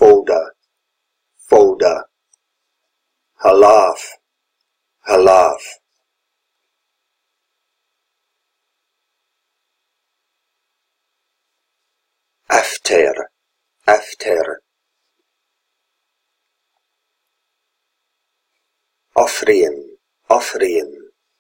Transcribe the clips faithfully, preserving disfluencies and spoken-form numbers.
folder, folder. Halaf, halaf. After, after. Offrien, offrien.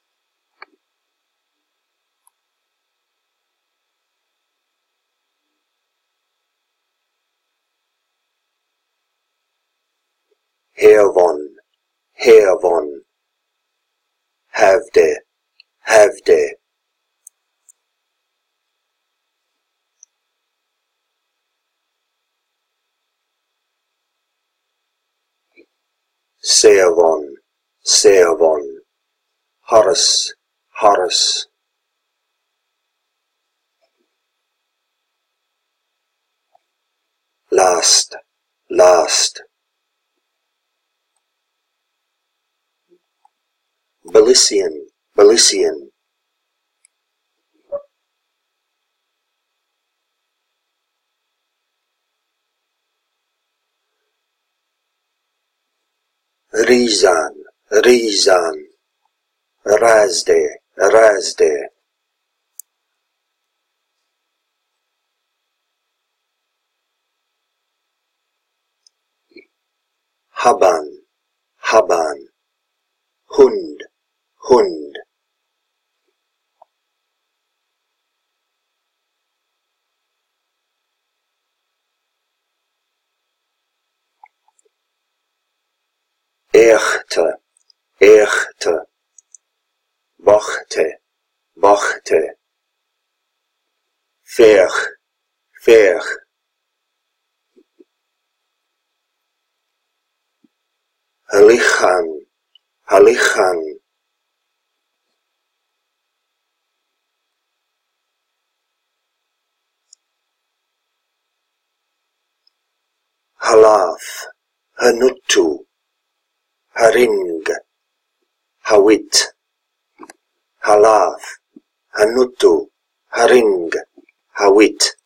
Hervon, hervon. Havde, havde. Servon, servon. Horace, Horace. Last, last. Belician, Belician. Rizan, Rizan. Razde, Razde. Haban, Haban. Hund, Hund. Echte, echte. Bochte, bochte. Verg, verg. Halichan, halichan. Halaf, Hanutu. Haring, Hawit. Halaf, Hanutu. Haring, Hawit.